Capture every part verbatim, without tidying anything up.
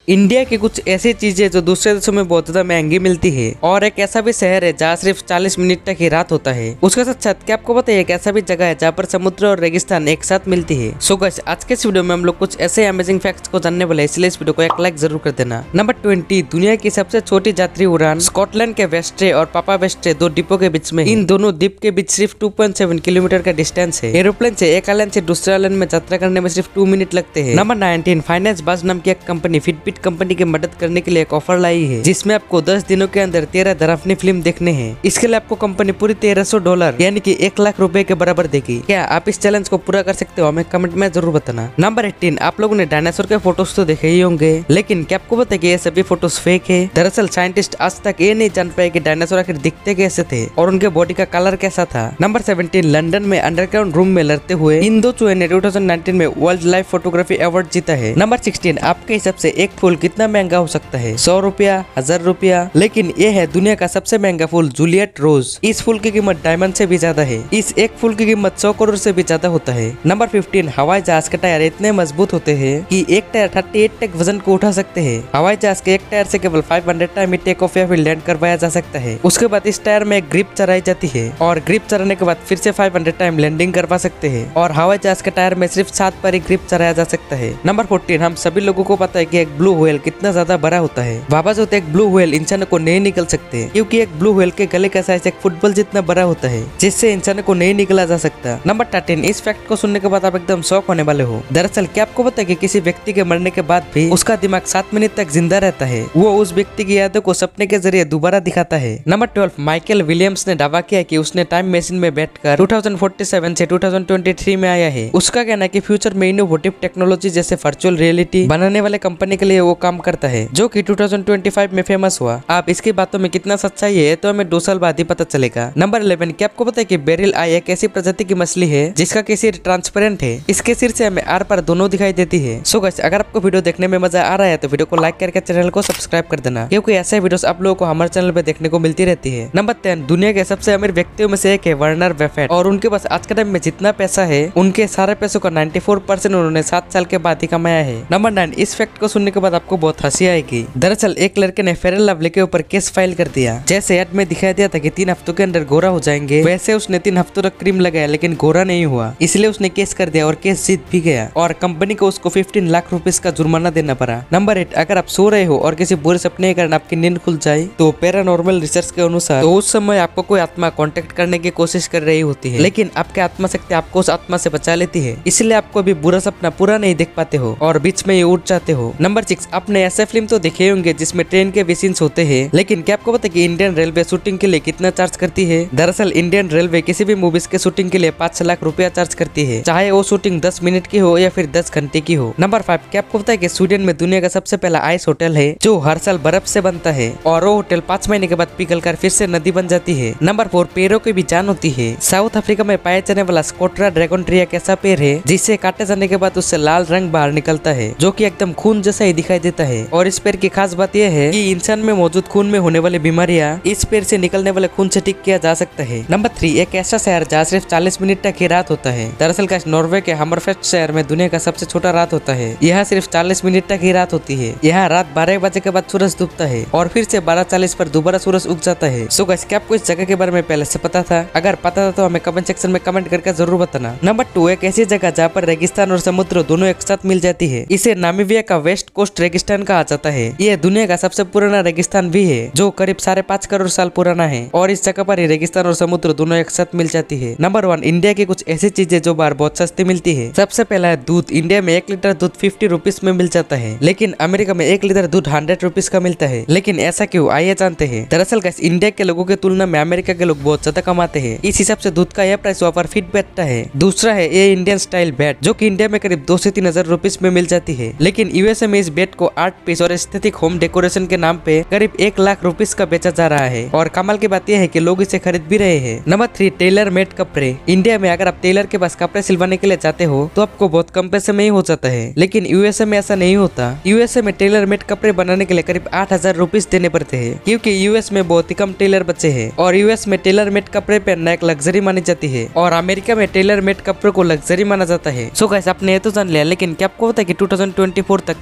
India की कुछ ऐसी चीजें जो दूसरे देशों में बहुत ज्यादा महंगी मिलती है, और एक ऐसा भी शहर है जहाँ सिर्फ चालीस मिनट तक ही रात होता है। उसके साथ साथ क्या आपको पता है एक ऐसा भी जगह है जहाँ पर समुद्र और रेगिस्तान एक साथ मिलती है। सो गाइस, आज के इस वीडियो में हम लोग कुछ ऐसे अमेजिंग फैक्ट्स को जानने वाले हैं, इसलिए इस वीडियो को एक लाइक जरूर कर देना। नंबर ट्वेंटी, दुनिया की सबसे छोटी यात्री उड़ान स्कॉटलैंड के वेस्ट्रे और पापा वेस्ट्रे दो द्वीपों के बीच में। इन दोनों द्वीप के बीच सिर्फ टू पॉइंट सेवन किलोमीटर का डिस्टेंस है। एरोप्लेन से एक आइलैंड से दूसरे आइलैंड में यात्रा करने में सिर्फ टू मिनट लगते हैं। नंबर नाइनटीन, फाइनेंस बज नाम की एक कंपनी फिटबिट कंपनी की मदद करने के लिए एक ऑफर लाई है, जिसमें आपको दस दिनों के अंदर तेरह धराफनी फिल्म देखने हैं। इसके लिए आपको कंपनी पूरी तेरह सौ डॉलर यानी कि एक लाख रुपए के बराबर देगी। क्या आप इस चैलेंज को पूरा कर सकते हो? हमें कमेंट में जरूर बताना। नंबर एटीन, आप लोगों ने डायनासोर के फोटोज तो देखे ही होंगे, लेकिन क्या आपको पता है कि ये सभी फोटोज फेक है? दरअसल साइंटिस्ट आज तक ये नहीं जान पाए कि डायनासोर आखिर दिखते कैसे थे और उनके बॉडी का कलर कैसा था। नंबर सेवेंटीन, लंदन में अंडरग्राउंड रूम में लड़ते हुए इन दो चूहे ने दो हज़ार उन्नीस में वर्ल्ड लाइफ फोटोग्राफी अवार्ड जीता है। नंबर सिक्सटीन, आपके हिसाब से एक फूल कितना महंगा हो सकता है? सौ रुपया, हजार रुपया? लेकिन ये है दुनिया का सबसे महंगा फूल जूलियट रोज। इस फूल की कीमत डायमंड से भी ज्यादा है। इस एक फूल की कीमत सौ करोड़ से भी ज्यादा होता है। नंबर फिफ्टीन, हवाई जहाज के टायर इतने मजबूत होते हैं कि एक टायर अड़तीस टन वजन को उठा सकते हैं। हवाई जहाज के एक टायर से केवल पाँच सौ टाइम टेक ऑफ या फिर लैंड करवाया जा सकता है। उसके बाद इस टायर में एक ग्रिप चढ़ाई जाती है और ग्रिप चढ़ाने के बाद फिर से पाँच सौ टाइम लैंडिंग करवा सकते हैं। और हवाई जहाज के टायर में सिर्फ सात बार ही ग्रिप चढ़ाया जा सकता है। नंबर फोर्टीन, हम सभी लोगों को पता है कि एक ब्लू व्हेल कितना ज्यादा बड़ा होता है। वापस होते एक ब्लू व्हेल इंसानों को नहीं निकल सकते, क्योंकि एक ब्लू व्हेल के गले का साइज एक फुटबॉल जितना बड़ा होता है, जिससे इंसानों को नहीं निकला जा सकता। नंबर थर्टीन, इस फैक्ट को सुनने के बाद आप एकदम शॉक होने वाले हो। दरअसल क्या आपको पता है कि किसी व्यक्ति के मरने के बाद भी उसका दिमाग सात मिनट तक जिंदा रहता है। वो उस व्यक्ति की यादों को सपने के जरिए दोबारा दिखाता है। नंबर ट्वेल्व, माइकल विलियम्स ने दावा किया कि उसने टाइम मशीन में बैठकर दो हज़ार सैंतालीस से दो हज़ार तेईस में आया है। उसका कहना है कि फ्यूचर में इनोवेटिव टेक्नोलॉजी जैसे वर्चुअल रियलिटी बनाने वाले कंपनी के लिए वो काम करता है, जो कि दो हज़ार पच्चीस में फेमस हुआ। आप इसकी बातों में कितना सच्चाई है तो हमें दो साल बाद ही पता चलेगा। नंबर इलेवन, क्या आपको पता है कि बेरिल आई एक ऐसी प्रजाति की मछली है जिसका की सिर ट्रांसपेरेंट है। इसके सिर से हमें आर पार दोनों दिखाई देती है। सो गाइस, अगर आपको वीडियो देखने में मजा आ रहा है तो वीडियो को लाइक करके चैनल को सब्सक्राइब कर देना, क्योंकि ऐसे वीडियोस आप लोगों को हमारे चैनल पे देखने को मिलती रहती है। नंबर टेन, दुनिया के सबसे अमीर व्यक्तियों में से एक है वर्नर बफेट, और उनके पास आज के टाइम में जितना पैसा है उनके सारे पैसों का चौरानवे परसेंट उन्होंने सात साल के बाद ही कमाया है। नंबर नाइन, इस फैक्ट को सुनने के बाद आपको बहुत हंसी आएगी। दरअसल एक लड़के ने फेयर एंड लवली के ऊपर केस फाइल कर दिया। जैसे ऐड में दिखाई दिया था कि तीन हफ्तों के अंदर गोरा हो जाएंगे, वैसे उसने तीन हफ्तों तक क्रीम लगाया लेकिन गोरा नहीं हुआ, इसलिए उसने केस कर दिया और केस जीत भी गया, और कंपनी को उसको पंद्रह लाख रुपीस का जुर्माना देना पड़ा। नंबर एट, अगर आप सो रहे हो और किसी बुरे सपने के कारण आपकी नींद खुल जाए तो पैरानॉर्मल रिसर्च के अनुसार तो उस समय आपको कोई आत्मा कांटेक्ट करने की कोशिश कर रही होती है, लेकिन आपकी आत्मा शक्ति आपको उस आत्मा से बचा लेती है, इसलिए आपको अभी बुरा सपना पूरा नहीं देख पाते हो और बीच में ये उठ जाते हो। नंबर सिक्स, आपने ऐसे फिल्म तो देखे होंगे जिसमें ट्रेन के भी सीन्स होते हैं, लेकिन क्या आपको पता है कि इंडियन रेलवे शूटिंग के लिए कितना चार्ज करती है? दरअसल इंडियन रेलवे किसी भी मूवीज के शूटिंग के लिए पाँच लाख रुपया चार्ज करती है, चाहे वो शूटिंग दस मिनट की हो या फिर दस घंटे की हो। नंबर फाइव, क्या आपको पता है कि स्वीडन में दुनिया का सबसे पहला आइस होटल है जो हर साल बर्फ से बनता है, और वो होटल पाँच महीने के बाद पिघलकर फिर से नदी बन जाती है। नंबर फोर, पेड़ों की भी जान होती है। साउथ अफ्रीका में पाया जाने वाला स्कोट्रा ड्रैगन ट्री एक ऐसा पेड़ है जिसे काटे जाने के बाद उससे लाल रंग बाहर निकलता है, जो कि एकदम खून जैसा ही दिखाई देता है। और इस पेड़ की खास बात यह है कि इंसान में मौजूद खून में होने वाली बीमारियां इस पेड़ से निकलने वाले खून से ठीक किया जा सकता है। नंबर थ्री, एक ऐसा शहर जहाँ सिर्फ चालीस मिनट तक ही रात होता है। दरअसल का नॉर्वे के हमरफेस्ट शहर में दुनिया का सबसे छोटा रात होता है। यहाँ सिर्फ चालीस मिनट तक ही रात होती है। यहाँ रात बारह बजे के बाद सूरज डूबता है और फिर से बारह चालीस पर दोबारा सूरज उग जाता है। सो गाइस, क्या आपको इस जगह के बारे में पहले से पता था? अगर पता था तो हमें कमेंट सेक्शन में कमेंट करके जरूर बताना। नंबर टू, एक ऐसी जगह जहाँ पर रेगिस्तान और समुद्र दोनों एक साथ मिल जाती है। इसे नामीबिया का वेस्ट कोस्ट रेगिस्तान कहा जाता है। ये दुनिया का सबसे पुराना रेगिस्तान भी है, जो करीब साढ़े पाँच करोड़ साल पुराना है, और इस जगह पर ही रेगिस्तान और समुद्र दोनों एक साथ मिल जाती है। नंबर वन, इंडिया की कुछ ऐसी चीजें जो बाहर बहुत सस्ती मिलती है। सबसे पहला है दूध। इंडिया में एक लीटर दूध फिफ्टी रुपीज में मिल जाता है, लेकिन अमेरिका में एक लीटर दूध हंड्रेड रुपीज का मिलता है। लेकिन ऐसा क्यों, आइए जानते हैं। दरअसल गाइस, इंडिया के लोगों की तुलना में अमेरिका के लोग बहुत ज्यादा कमाते हैं, इस हिसाब से दूध का यह प्राइस वहाँ पर फिट बैठता है। दूसरा है ये इंडियन स्टाइल बैट, जो कि इंडिया में करीब दो से तीन हजार रुपीज में मिल जाती है, लेकिन यूएसए में इस बैट को आर्ट पीस और एस्थेटिक होम डेकोरेशन के नाम पे करीब एक लाख रुपीज का बेचा जा रहा है, और कमाल की बात यह है कि लोग इसे खरीद भी रहे हैं। नंबर थ्री, टेलर मेड कपड़े। इंडिया में अगर आप टेलर के पास कपड़े सिलवाने के लिए जाते हो तो आपको बहुत कम पैसे में ही हो जाता है, लेकिन यूएसए में ऐसा नहीं होता। यूएसए में टेलर मेड कपड़े बनाने के लिए करीब आठ हजार रुपीज देने पड़ते हैं, क्योंकि यूएस में बहुत ही कम टेलर बचे हैं, और यूएस में टेलर मेड कपड़े पहनना एक लग्जरी मानी जाती है, और अमेरिका में टेलर मेड कपड़ों को लग्जरी माना जाता है। सो गाइस, आपने ये तो जान लिया, लेकिन क्या आपको पता है कि दो हज़ार चौबीस तक कैसे मोबाइल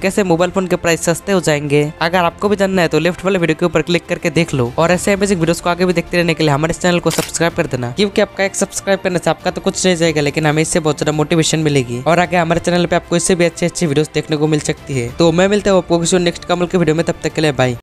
फोन के प्राइस सस्ते हो जाएंगे। अगर आपको भी जानना है तो लेफ्ट वाले वीडियो के ऊपर क्लिक करके देख लो और ऐसे अमेजिंग वीडियोस को आगे भी देखते रहने के लिए हमारे चैनल को सब्सक्राइब कर देना, क्योंकि आपका एक सब्सक्राइब करने से आपका तो कुछ नहीं जाएगा, लेकिन हमें इससे बहुत ज्यादा मोटिवेशन मिलेगी और आगे हमारे चैनल पे आपको इससे भी अच्छी अच्छी वीडियोस देखने को मिल सकती है। तो मैं मिलता हूँ आपको किसी नेक्स्ट कमल के वीडियो में, तब तक के लिए बाय।